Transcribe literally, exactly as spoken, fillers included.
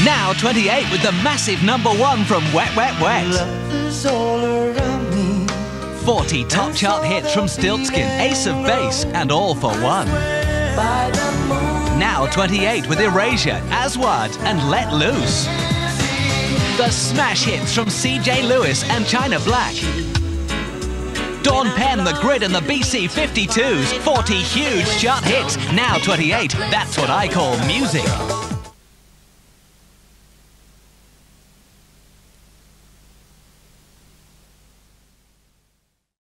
Now twenty-eight with the massive number one from Wet Wet Wet. forty top chart hits from Stiltskin, Ace of Base, and All for One. Now twenty-eight with Erasure, Aswad, and Let Loose. The smash hits from J Lewis and China Black. Dawn Penn, The Grid, and the B C fifty-twos. forty huge chart hits. Now twenty-eight, that's what I call music.